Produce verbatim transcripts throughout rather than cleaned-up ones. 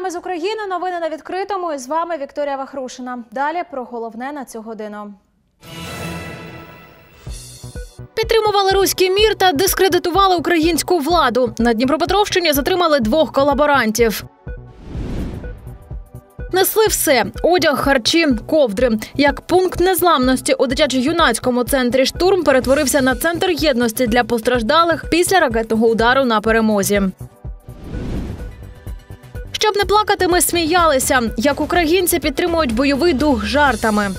вами з України. Новини на відкритому. І з вами Вікторія Вахрушина. Далі про головне на цю годину. Підтримували руський мір та дискредитували українську владу. На Дніпропетровщині затримали двох колаборантів. Несли все – одяг, харчі, ковдри. Як пункт незламності у дитячо-юнацькому центрі «Штурм» перетворився на центр єдності для постраждалих після ракетного удару на Перемозі. Щоб не плакати, ми сміялися. Як українці підтримують бойовий дух жартами.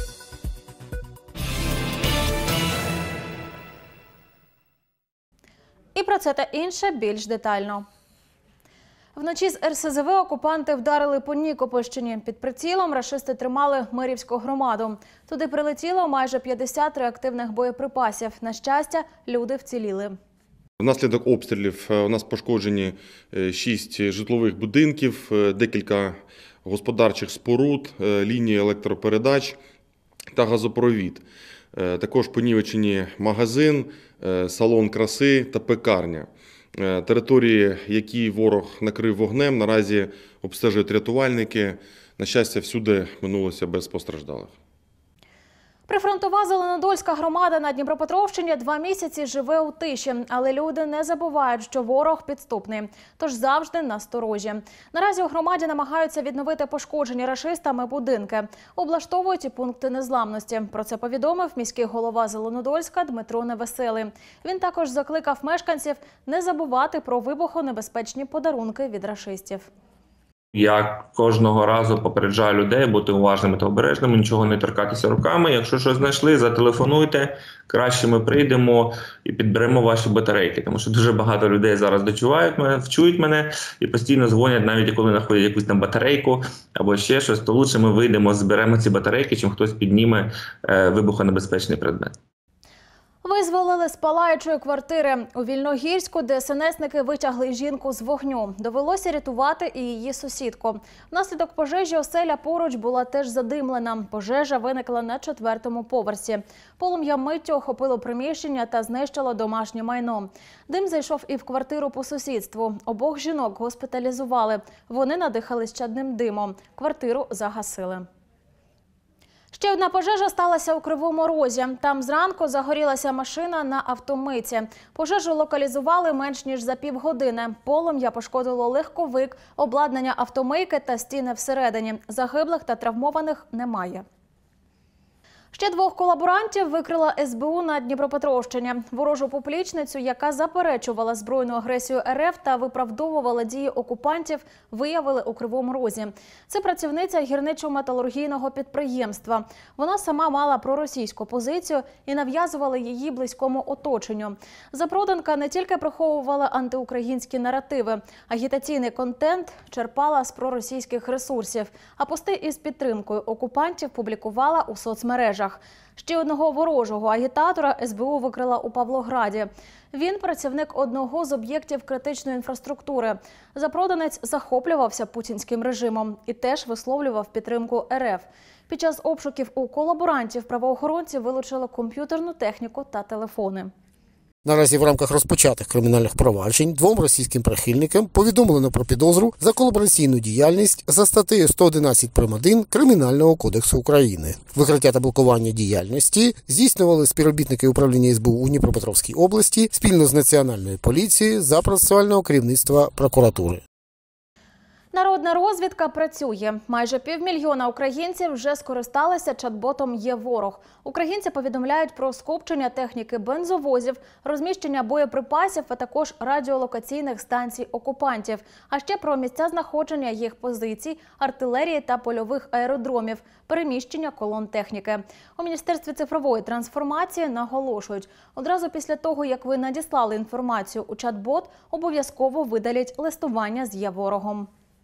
І про це та інше більш детально. Вночі з ер ес зе ве окупанти вдарили по Нікопольщині. Під прицілом рашисти тримали Мирівську громаду. Туди прилетіло майже п'ятдесят реактивних боєприпасів. На щастя, люди вціліли. Внаслідок обстрілів у нас пошкоджені шість житлових будинків, декілька господарчих споруд, лінії електропередач та газопровід. Також понівечені магазин, салон краси та пекарня. Території, які ворог накрив вогнем, наразі обстежують рятувальники. На щастя, всюди минулося без постраждалих. Прифронтова Зеленодольська громада на Дніпропетровщині два місяці живе у тиші. Але люди не забувають, що ворог підступний. Тож завжди насторожі. Наразі у громаді намагаються відновити пошкоджені рашистами будинки. Облаштовують і пункти незламності. Про це повідомив міський голова Зеленодольська Дмитро Невеселий. Він також закликав мешканців не забувати про вибухонебезпечні подарунки від рашистів. Я кожного разу попереджаю людей бути уважними та обережними, нічого не торкатися руками. Якщо щось знайшли, зателефонуйте, краще ми прийдемо і підберемо ваші батарейки. Тому що дуже багато людей зараз дочувають мене, вчують мене і постійно дзвонять, навіть коли знаходять якусь там батарейку або ще щось, то лучше ми вийдемо, зберемо ці батарейки, чим хтось підніме е, вибухонебезпечний предмет. Визволили з палаючої квартири. У Вільногірську де ес ен есники витягли жінку з вогню. Довелося рятувати і її сусідку. Внаслідок пожежі оселя поруч була теж задимлена. Пожежа виникла на четвертому поверсі. Полум'я миттю охопило приміщення та знищило домашнє майно. Дим зайшов і в квартиру по сусідству. Обох жінок госпіталізували. Вони надихались чадним димом. Квартиру загасили. Ще одна пожежа сталася у Кривому Розі. Там зранку загорілася машина на автомийці. Пожежу локалізували менш ніж за півгодини. Полум'я пошкодило легковик, обладнання автомийки та стіни всередині. Загиблих та травмованих немає. Ще двох колаборантів викрила ес бе у на Дніпропетровщині. Ворожу поплічницю, яка заперечувала збройну агресію ер еф та виправдовувала дії окупантів, виявили у Кривому Розі. Це працівниця гірничо-металургійного підприємства. Вона сама мала проросійську позицію і нав'язувала її близькому оточенню. Запроданка не тільки приховувала антиукраїнські наративи. Агітаційний контент черпала з проросійських ресурсів, а пости із підтримкою окупантів публікувала у соцмережах. Ще одного ворожого агітатора ес бе у викрила у Павлограді. Він працівник одного з об'єктів критичної інфраструктури. Запроданець захоплювався путінським режимом і теж висловлював підтримку ер еф. Під час обшуків у колаборантів правоохоронці вилучили комп'ютерну техніку та телефони. Наразі в рамках розпочатих кримінальних проваджень двом російським прихильникам повідомлено про підозру за колабораційну діяльність за статтею сто одинадцять прим. один Кримінального кодексу України. Викриття та блокування діяльності здійснювали співробітники управління ес бе у у Дніпропетровській області спільно з Національною поліцією за процесуального керівництва прокуратури. Народна розвідка працює. Майже півмільйона українців вже скористалися чат-ботом «Є-ворог». Українці повідомляють про скупчення техніки бензовозів, розміщення боєприпасів, а також радіолокаційних станцій окупантів. А ще про місця знаходження їх позицій, артилерії та польових аеродромів, переміщення колон техніки. У Міністерстві цифрової трансформації наголошують, одразу після того, як ви надіслали інформацію у чат-бот, обов'язково видаліть листування з «Є-ворогом».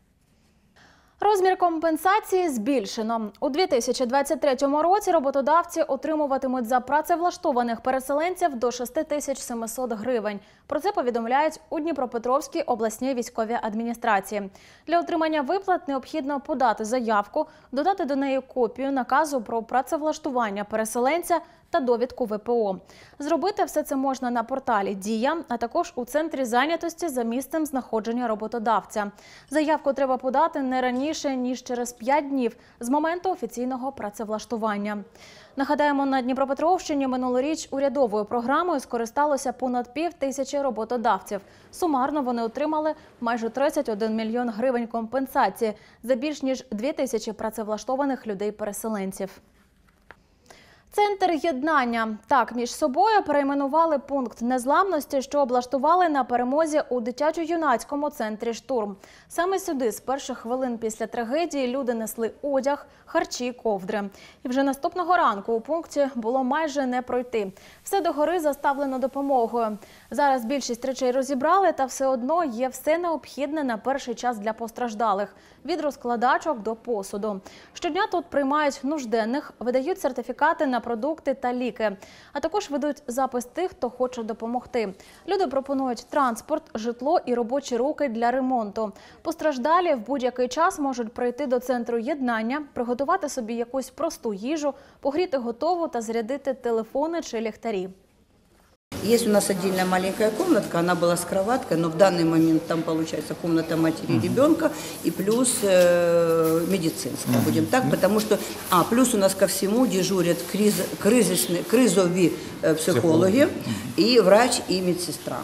Розмір компенсації збільшено. У дві тисячі двадцять третьому році роботодавці отримуватимуть за працевлаштованих переселенців до шість тисяч сімсот гривень. Про це повідомляють у Дніпропетровській обласній військовій адміністрації. Для отримання виплат необхідно подати заявку, додати до неї копію наказу про працевлаштування переселенця та довідку ве пе о. Зробити все це можна на порталі «Дія», а також у центрі зайнятості за місцем знаходження роботодавця. Заявку треба подати не раніше, ніж через п'ять днів з моменту офіційного працевлаштування. Нагадаємо, на Дніпропетровщині минулоріч урядовою програмою скористалося понад пів тисячі роботодавців. Сумарно вони отримали майже тридцять один мільйон гривень компенсації за більш ніж дві тисячі працевлаштованих людей-переселенців. Центр єднання. Так, між собою перейменували пункт незламності, що облаштували на Перемозі у дитячо-юнацькому центрі «Штурм». Саме сюди з перших хвилин після трагедії люди несли одяг, харчі, ковдри. І вже наступного ранку у пункті було майже не пройти. Все догори заставлено допомогою. Зараз більшість речей розібрали, та все одно є все необхідне на перший час для постраждалих – від розкладачок до посуду. Щодня тут приймають нужденних, видають сертифікати на продукти та ліки, а також ведуть запис тих, хто хоче допомогти. Люди пропонують транспорт, житло і робочі руки для ремонту. Постраждалі в будь-який час можуть прийти до центру єднання, приготувати собі якусь просту їжу, погріти готову та зарядити телефони чи ліхтарі. Есть у нас отдельная маленькая комнатка, она была с кроваткой, но в данный момент там получается комната матери и ребенка и плюс э, медицинская, будем так, потому что, а, плюс у нас ко всему дежурят криз, кризисные, кризовые э, психологи и врач и медсестра.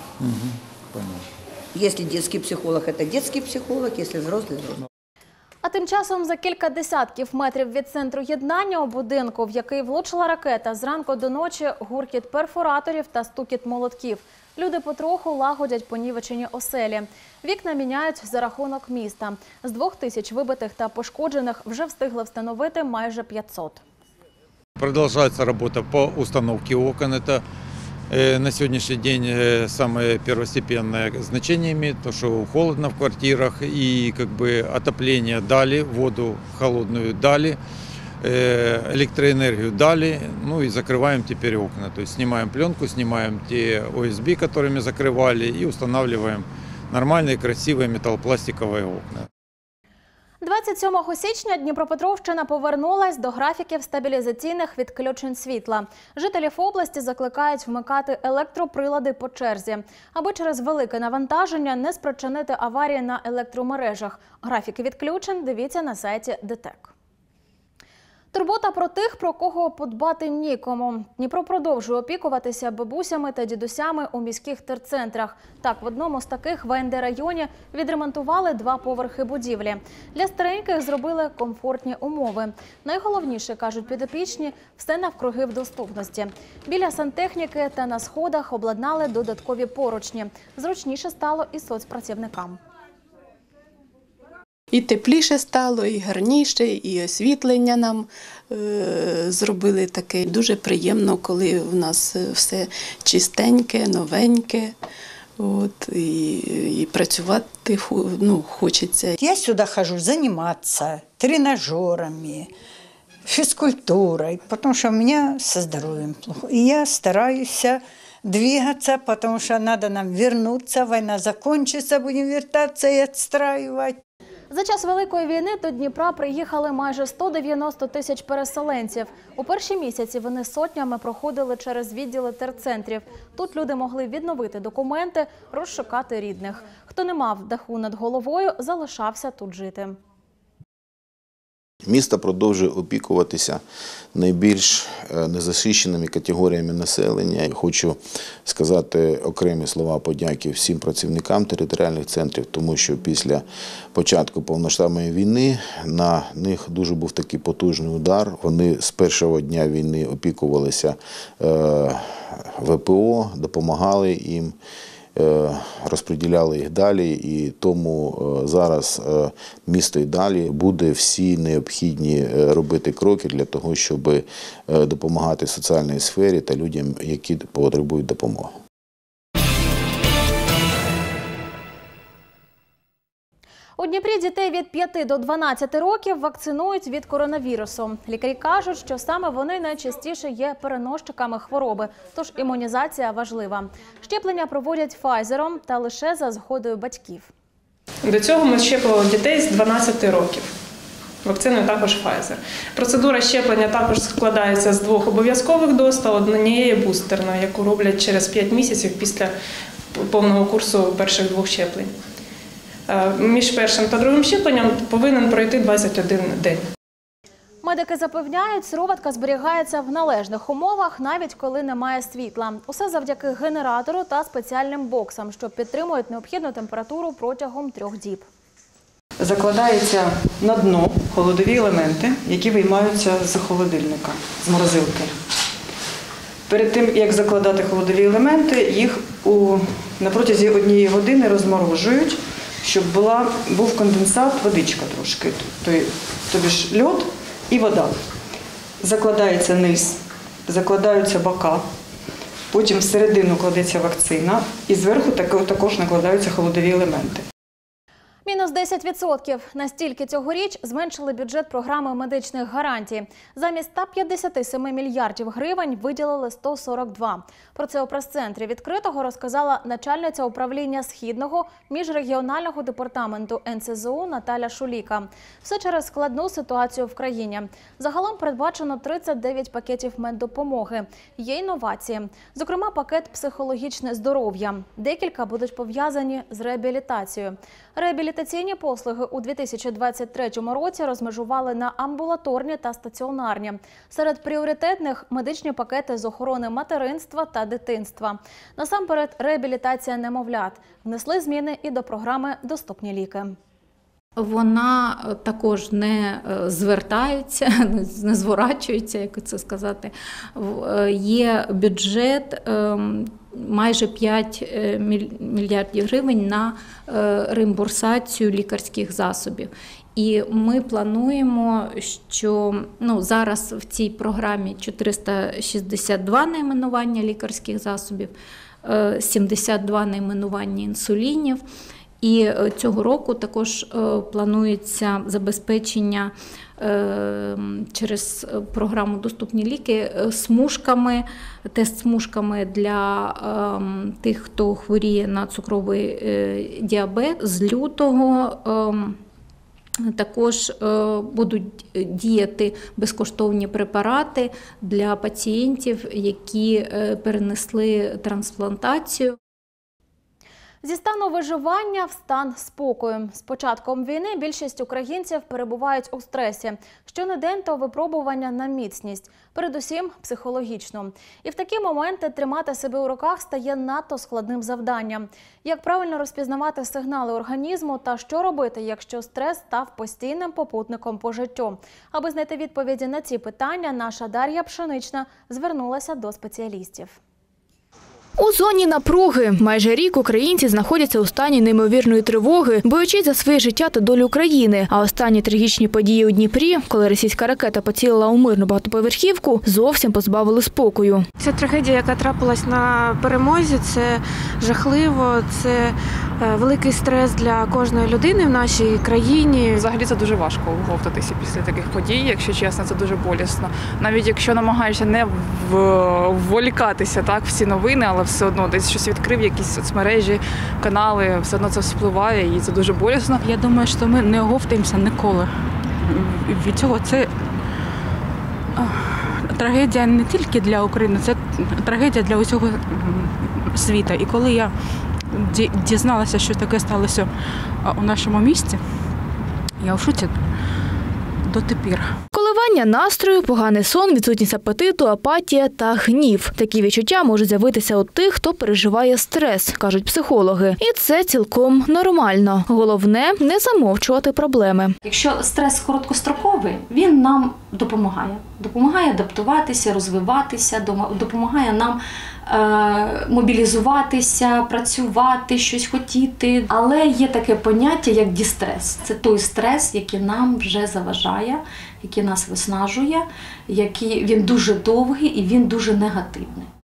Если детский психолог, это детский психолог, если взрослый, взрослый. А тим часом за кілька десятків метрів від центру єднання у будинку, в який влучила ракета, зранку до ночі гуркіт перфораторів та стукіт молотків. Люди потроху лагодять понівечені оселі. Вікна міняють за рахунок міста. З двох тисяч вибитих та пошкоджених вже встигли встановити майже п'ятсот. Продовжується робота по установці окон. Это на сегодняшний день самое первостепенное значение имеет, то что холодно в квартирах и как бы отопление дали, воду холодную дали, электроэнергию дали, ну и закрываем теперь окна. То есть снимаем пленку, снимаем те о эс би, которыми закрывали, и устанавливаем нормальные красивые металлопластиковые окна. двадцять сьомого січня Дніпропетровщина повернулась до графіків стабілізаційних відключень світла. Жителів області закликають вмикати електроприлади по черзі, аби через велике навантаження не спричинити аварії на електромережах. Графіки відключень дивіться на сайті ДТЕК. Турбота про тих, про кого подбати нікому. Дніпро продовжує опікуватися бабусями та дідусями у міських терцентрах. Так, в одному з таких в ен де районі відремонтували два поверхи будівлі. Для стареньких зробили комфортні умови. Найголовніше, кажуть підопічні, все навкруги в доступності. Біля сантехніки та на сходах обладнали додаткові поручні. Зручніше стало і соцпрацівникам. І тепліше стало, і гарніше, і освітлення нам е, зробили таке. Дуже приємно, коли в нас все чистеньке, новеньке. От, і, і працювати ну, хочеться. Я сюди хожу займатися тренажерами, фізкультурою, тому що у мене зі здоров'ям плохо. І я стараюся двигаться, тому що треба нам повернутися, війна закінчиться, будемо повертатися і відстраювати. За час Великої війни до Дніпра приїхали майже сто дев'яносто тисяч переселенців. У перші місяці вони сотнями проходили через відділи терцентрів. Тут люди могли відновити документи, розшукати рідних. Хто не мав даху над головою, залишався тут жити. Місто продовжує опікуватися найбільш незахищеними категоріями населення. Хочу сказати окремі слова подяки всім працівникам територіальних центрів, тому що після початку повномасштабної війни на них дуже був такий потужний удар. Вони з першого дня війни опікувалися ве пе о, допомагали їм, розподіляли їх далі, і тому зараз місто і далі буде всі необхідні робити кроки для того, щоб допомагати соціальній сфері та людям, які потребують допомоги. У Дніпрі дітей від п'яти до дванадцяти років вакцинують від коронавірусу. Лікарі кажуть, що саме вони найчастіше є переносчиками хвороби, тож імунізація важлива. Щеплення проводять Pfizer та лише за згодою батьків. До цього ми щеплювали дітей з дванадцяти років. Вакциною також Pfizer. Процедура щеплення також складається з двох обов'язкових доз та однієї бустерної, яку роблять через п'ять місяців після повного курсу перших двох щеплень. Між першим та другим щепленням повинен пройти двадцять один день. Медики запевняють, сироватка зберігається в належних умовах, навіть коли немає світла. Усе завдяки генератору та спеціальним боксам, що підтримують необхідну температуру протягом трьох діб. Закладаються на дно холодові елементи, які виймаються з холодильника, з морозилки. Перед тим, як закладати холодові елементи, їх у, на протязі однієї години розморожують, щоб була, був конденсат, водичка трошки, тобі ж льод і вода. Закладається низ, закладаються бока, потім всередину кладеться вакцина і зверху також накладаються холодові елементи. Мінус десять відсотків. Настільки цьогоріч зменшили бюджет програми медичних гарантій. Замість ста п'ятдесяти семи мільярдів гривень виділили сто сорок два. Про це у прес-центрі відкритого розказала начальниця управління Східного міжрегіонального департаменту ен се зе у Наталя Шуліка. Все через складну ситуацію в країні. Загалом передбачено тридцять дев'ять пакетів меддопомоги. Є інновації. Зокрема, пакет «Психологічне здоров'я». Декілька будуть пов'язані з реабілітацією. Реабілітаційні послуги у дві тисячі двадцять третьому році розмежували на амбулаторні та стаціонарні. Серед пріоритетних – медичні пакети з охорони материнства та дитинства. Насамперед, реабілітація немовлят. Внесли зміни і до програми «Доступні ліки». Вона також не звертається, не зворачується, як це сказати. Є бюджет майже п'ять мільярдів гривень на реімбурсацію лікарських засобів. І ми плануємо, що ну, зараз в цій програмі чотириста шістдесят два найменування лікарських засобів, сімдесят два найменування інсулінів. І цього року також планується забезпечення через програму «Доступні ліки» смужками, тест-смужками для тих, хто хворіє на цукровий діабет. З лютого також будуть діяти безкоштовні препарати для пацієнтів, які перенесли трансплантацію. Зі стану виживання в стан спокою. З початком війни більшість українців перебувають у стресі. Щонедень то випробування на міцність, передусім психологічно. І в такі моменти тримати себе у руках стає надто складним завданням. Як правильно розпізнавати сигнали організму та що робити, якщо стрес став постійним попутником по життю? Аби знайти відповіді на ці питання, наша Дар'я Пшенична звернулася до спеціалістів. У зоні напруги. Майже рік українці знаходяться у стані неймовірної тривоги, боючись за своє життя та долю країни. А останні трагічні події у Дніпрі, коли російська ракета поцілила у мирну багатоповерхівку, зовсім позбавили спокою. Ця трагедія, яка трапилась на перемозі, це жахливо, це великий стрес для кожної людини в нашій країні. Взагалі це дуже важко оговтатися після таких подій, якщо чесно, це дуже болісно. Навіть якщо намагаєшся не вволікатися так, в ці новини, але все одно десь щось відкрив, якісь соцмережі, канали, все одно це вспливає і це дуже болісно. Я думаю, що ми не оговтаємося ніколи. Від цього це трагедія не тільки для України, це трагедія для усього світу. І коли я дізналася, що таке сталося у нашому місті, я у шоці дотепер. Коливання настрою, поганий сон, відсутність апетиту, апатія та гнів. Такі відчуття можуть з'явитися у тих, хто переживає стрес, кажуть психологи. І це цілком нормально. Головне – не замовчувати проблеми. Якщо стрес короткостроковий, він нам допомагає. Допомагає адаптуватися, розвиватися, допомагає нам е- мобілізуватися, працювати, щось хотіти. Але є таке поняття, як дістрес. Це той стрес, який нам вже заважає, який нас виснажує, який він дуже довгий і він дуже негативний.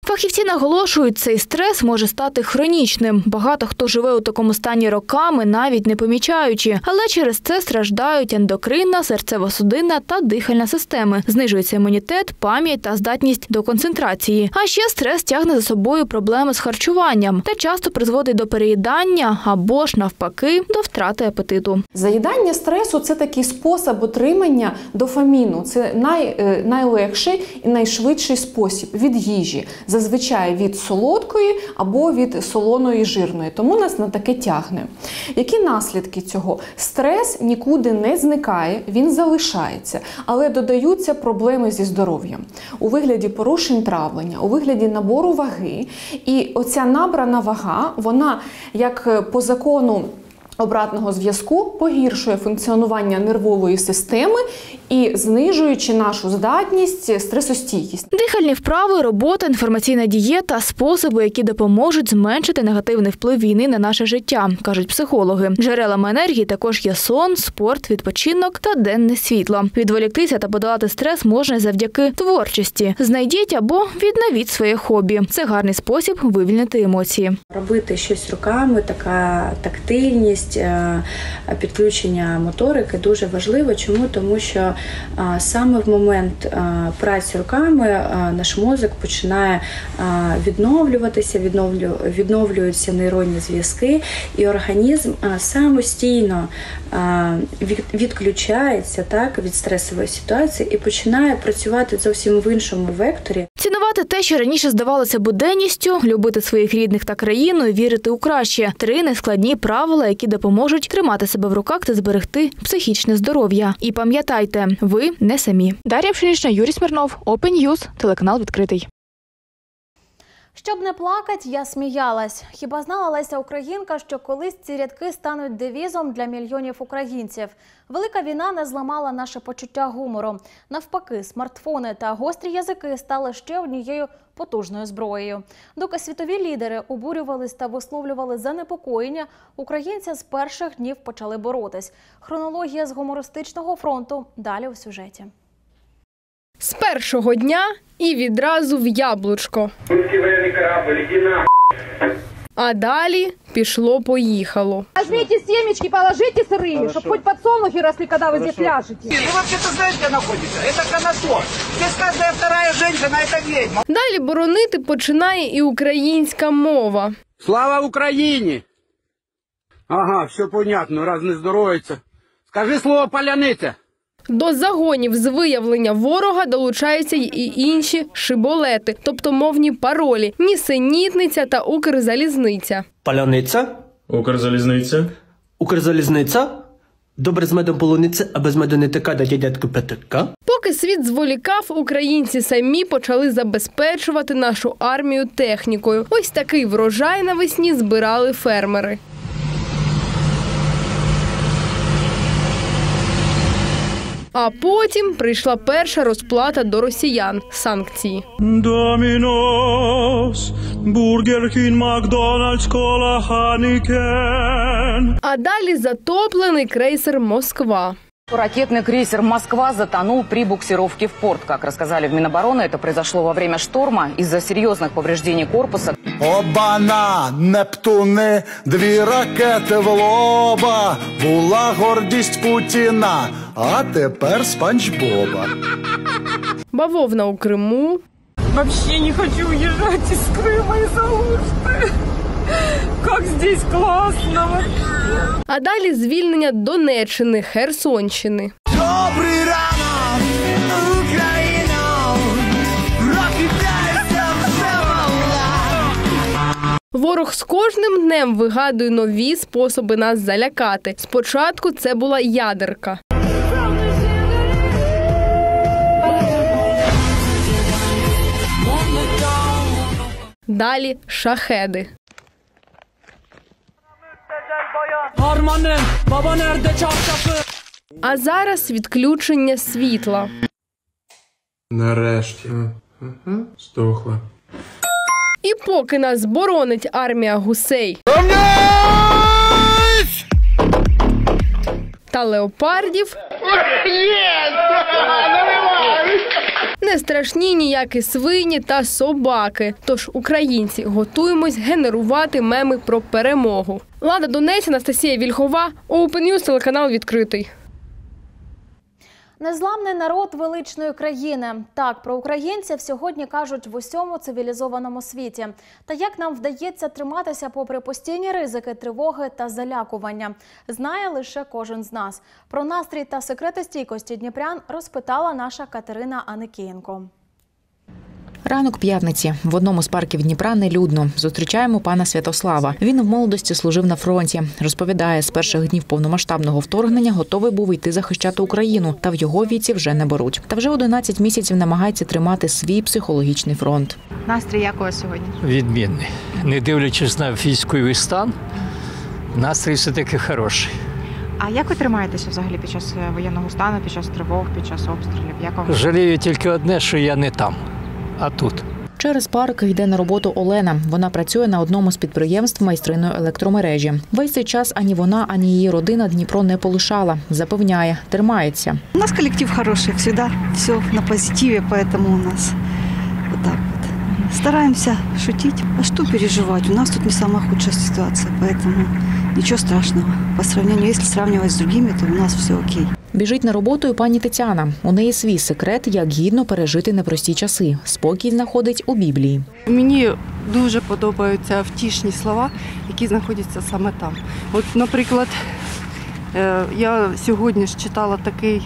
Фахівці наголошують, цей стрес може стати хронічним. Багато хто живе у такому стані роками, навіть не помічаючи. Але через це страждають ендокринна, серцево-судинна та дихальна системи. Знижується імунітет, пам'ять та здатність до концентрації. А ще стрес тягне за собою проблеми з харчуванням та часто призводить до переїдання або ж, навпаки, до втрати апетиту. Заїдання стресу – це такий спосіб отримання дофаміну. Це най, найлегший і найшвидший спосіб від їжі. Зазвичай від солодкої або від солоної жирної. Тому нас на таке тягне. Які наслідки цього? Стрес нікуди не зникає, він залишається. Але додаються проблеми зі здоров'ям. У вигляді порушень травлення, у вигляді набору ваги. І оця набрана вага, вона як по закону обратного зв'язку погіршує функціонування нервової системи і знижуючи нашу здатність, стресостійкість. Дихальні вправи, робота, інформаційна дієта – способи, які допоможуть зменшити негативний вплив війни на наше життя, кажуть психологи. Джерелами енергії також є сон, спорт, відпочинок та денне світло. Відволіктися та подолати стрес можна завдяки творчості. Знайдіть або відновіть своє хобі. Це гарний спосіб вивільнити емоції. Робити щось руками, така тактильність, підключення моторики дуже важливо. Чому? Тому що а, саме в момент а, праці руками а, наш мозок починає а, відновлюватися, відновлю, відновлюються нейронні зв'язки, і організм а, самостійно а, від, відключається так, від стресової ситуації і починає працювати зовсім в іншому векторі. Цінувати те, що раніше здавалося буденністю, любити своїх рідних та країну і вірити у краще. Три нескладні правила, які допоможуть тримати себе в руках та зберегти психічне здоров'я. І пам'ятайте, ви не самі. Дар'я Пшенічна, Юрій Смірнов, Open News, телеканал відкритий. Щоб не плакать, я сміялась. Хіба знала Леся Українка, що колись ці рядки стануть девізом для мільйонів українців? Велика війна не зламала наше почуття гумору. Навпаки, смартфони та гострі язики стали ще однією потужною зброєю. Доки світові лідери обурювались та висловлювали занепокоєння, українці з перших днів почали боротись. Хронологія з гумористичного фронту далі у сюжеті. З першого дня і відразу в яблучко. А далі пішло-поїхало. Возьмите семечки, положите сырыми, чтобы хоть подсолнухи росли, когда вы здесь ляжете. Вы вообще-то знаете, где находится? Это Конотоп. Здесь каждая вторая женщина – это ведьма. Далі боронити починає і українська мова. Слава Україні! Ага, все понятно, раз не здоровиться. Скажи слово «паляниця». До загонів з виявлення ворога долучаються й інші шиболети, тобто мовні паролі – нісенітниця та Укрзалізниця. Паляниця. Укрзалізниця. Укрзалізниця. Добре з медом полуниця, а без меду не така, дає дядьку п'ятика. Поки світ зволікав, українці самі почали забезпечувати нашу армію технікою. Ось такий врожай навесні збирали фермери. А потім прийшла перша розплата до росіян – санкції. Домінос, Бургер Кінг, Макдональдс, Кола, Ханікен. А далі затоплений крейсер «Москва». Ракетный крейсер «Москва» затонул при буксировке в порт. Как рассказали в Минобороны, это произошло во время шторма из-за серьезных повреждений корпуса. Обана, Нептуни, дві ракети в лоба. Була гордість Путіна, а тепер Спанч Боба. Бавовна у Криму. Вообще не хочу уезжать из Крыма из-за Алушты. Как здесь классно! А далі звільнення Донеччини, Херсонщини. Добрий ранок, Україно! Прокидайся, все мала! Ворог з кожним днем вигадує нові способи нас залякати. Спочатку це була ядерка. Далі шахеди. А зараз відключення світла. Нарешті. Здохла. І поки нас боронить армія гусей та леопардів, Не страшні ніякі свині та собаки. Тож українці готуємось генерувати меми про перемогу. Лада Донець, Анастасія Вільхова, Open News, телеканал відкритий. Незламний народ величної країни. Так, про українців сьогодні кажуть в усьому цивілізованому світі. Та як нам вдається триматися попри постійні ризики, тривоги та залякування, знає лише кожен з нас. Про настрій та секрети стійкості дніпрян розпитала наша Катерина Аникієнко. Ранок п'ятниці. В одному з парків Дніпра нелюдно. Зустрічаємо пана Святослава. Він в молодості служив на фронті. Розповідає, з перших днів повномасштабного вторгнення готовий був йти захищати Україну, та в його віці вже не беруть. Та вже одинадцять місяців намагається тримати свій психологічний фронт. Настрій як у вас сьогодні? Відмінний. Не дивлячись на військовий стан, настрій все-таки хороший. А як ви тримаєтеся взагалі під час воєнного стану, під час тривог, під час обстрілів? Як вам? Жалію тільки одне, що я не там, а тут. Через парк йде на роботу Олена. Вона працює на одному з підприємств майстриною електромережі. Весь цей час ані вона, ані її родина Дніпро не полишала. Запевняє, тримається. У нас коллектив хороший, всегда все на позитиве, поэтому у нас вот так вот. Стараемся шутить. А что переживать? У нас тут не самая худшая ситуация, поэтому ничего страшного. По сравнению, если сравнивать с другими, то у нас все окей. Біжить на роботу і пані Тетяна. У неї свій секрет, як гідно пережити непрості часи. Спокій знаходить у Біблії. Мені дуже подобаються втішні слова, які знаходяться саме там. От, наприклад, я сьогодні ж читала такий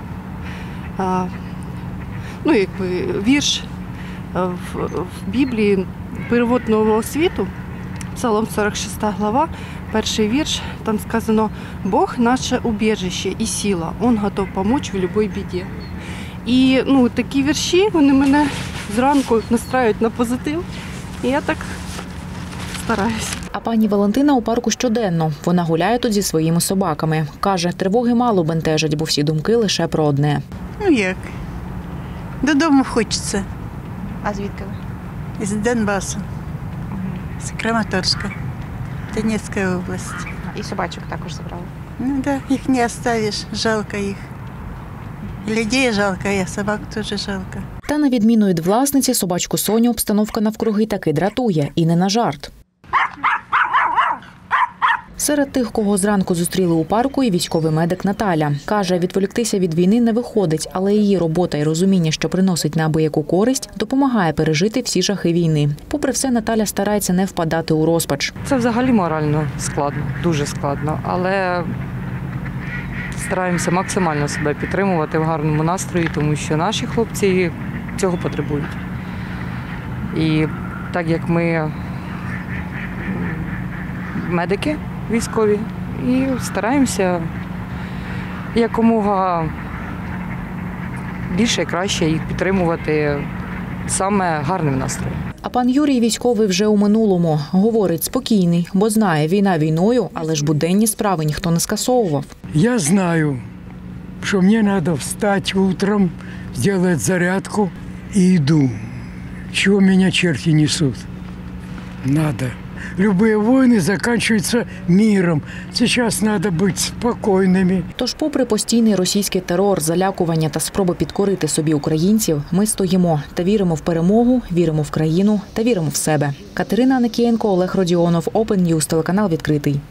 ну, якби, вірш в, в Біблії перевод Нового світу, Псалом сорок шоста глава. Перший вірш, там сказано: «Бог – наше убежище і сила, Он готов помочь в любой біді». І ну, такі вірші, вони мене зранку настраюють на позитив, і я так стараюсь. А пані Валентина у парку щоденно. Вона гуляє тут зі своїми собаками. Каже, тривоги мало бентежать, бо всі думки лише про одне. Ну як? Додому хочеться. А звідки ви? Із Донбасу, з Краматорська. Донецкая область. І собачок також забрали? Ну да, їх не оставиш, жалко їх. Людей жалко, а собак теж жалко. Та на відміну від власниці, собачку Соню обстановка навкруги таки дратує. І не на жарт. Серед тих, кого зранку зустріли у парку, і військовий медик Наталя. Каже, відволіктися від війни не виходить, але її робота і розуміння, що приносить неабияку користь, допомагає пережити всі жахи війни. Попри все, Наталя старається не впадати у розпач. Це взагалі морально складно, дуже складно, але стараємося максимально себе підтримувати в гарному настрої, тому що наші хлопці цього потребують. І так як ми медики військові, і стараємося якомога більше і краще їх підтримувати саме гарним настроєм. А пан Юрій військовий вже у минулому. Говорить, спокійний, бо знає, війна війною, але ж буденні справи ніхто не скасовував. Я знаю, що мені треба встати утром, зробити зарядку і йду. Чого мене черти несуть? Надо. Любые войны закінчуються миром. Зараз треба бути спокійними. Тож, попри постійний російський терор, залякування та спроби підкорити собі українців, ми стоїмо та віримо в перемогу, віримо в країну та віримо в себе. Катерина Аникієнко, Олег Родіонов, Open News, телеканал відкритий.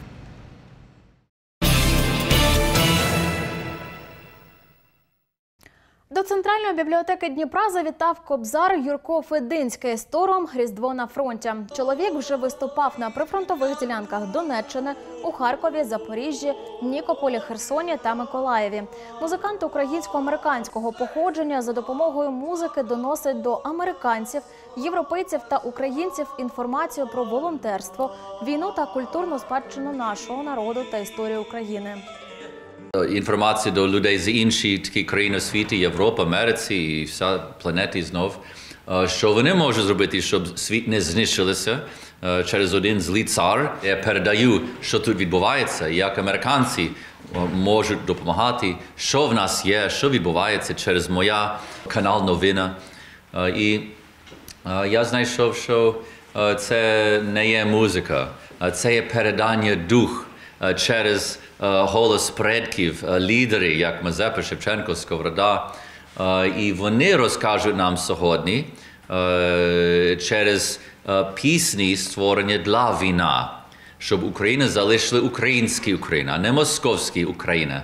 До Центральної бібліотеки Дніпра завітав кобзар Юрко Фединський з туром «Різдво на фронті». Чоловік вже виступав на прифронтових ділянках Донеччини, у Харкові, Запоріжжі, Нікополі, Херсоні та Миколаєві. Музикант українсько-американського походження за допомогою музики доносить до американців, європейців та українців інформацію про волонтерство, війну та культурну спадщину нашого народу та історію України. Інформація до людей з інших таких країн світу, Європи, Америці і вся планети знов, що вони можуть зробити, щоб світ не знищився через один злий цар. Я передаю, що тут відбувається, як американці можуть допомагати, що в нас є, що відбувається через моя канал новина. І я знайшов, що це не є музика, це є передання дух через голос предків, лідери, як Мазепа, Шевченко, Сковорода, І вони розкажуть нам сьогодні через пісні, створені для війни, щоб Україна залишила українська Україна, а не московська Україна.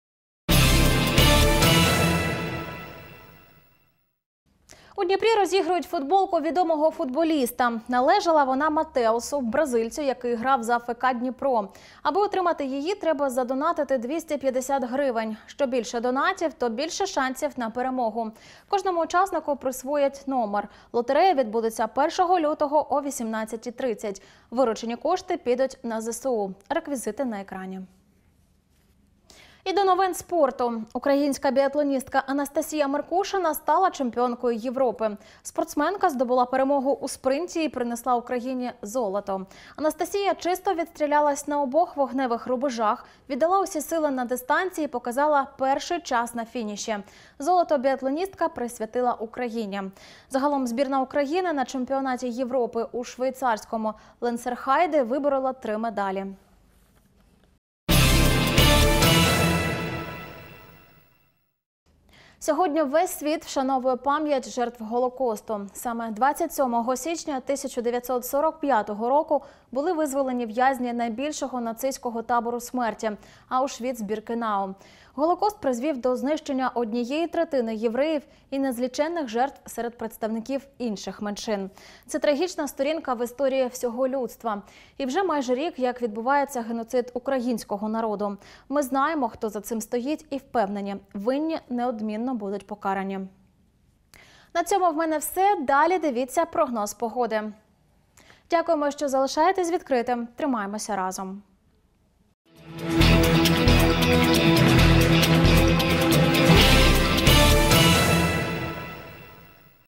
У Дніпрі розігрують футболку відомого футболіста. Належала вона Матеусу, бразильцю, який грав за ФК Дніпро. Аби отримати її, треба задонатити двісті п'ятдесят гривень. Що більше донатів, то більше шансів на перемогу. Кожному учаснику присвоять номер. Лотерея відбудеться першого лютого о вісімнадцятій тридцять. Виручені кошти підуть на ЗСУ. Реквізити на екрані. І до новин спорту. Українська біатлоністка Анастасія Меркушина стала чемпіонкою Європи. Спортсменка здобула перемогу у спринті і принесла Україні золото. Анастасія чисто відстрілялась на обох вогневих рубежах, віддала усі сили на дистанції і показала перший час на фініші. Золото біатлоністка присвятила Україні. Загалом збірна України на чемпіонаті Європи у швейцарському Ленсерхайде виборола три медалі. Сьогодні весь світ вшановує пам'ять жертв Голокосту. Саме двадцять сьомого січня тисяча дев'ятсот сорок п'ятого року були визволені в'язні найбільшого нацистського табору смерті – Аушвіц-Біркенау. Голокост призвів до знищення однієї третини євреїв і незліченних жертв серед представників інших меншин. Це трагічна сторінка в історії всього людства. І вже майже рік, як відбувається геноцид українського народу. Ми знаємо, хто за цим стоїть, і впевнені, винні неодмінно будуть покарані. На цьому в мене все. Далі дивіться прогноз погоди. Дякуємо, що залишаєтесь відкритим. Тримаємося разом.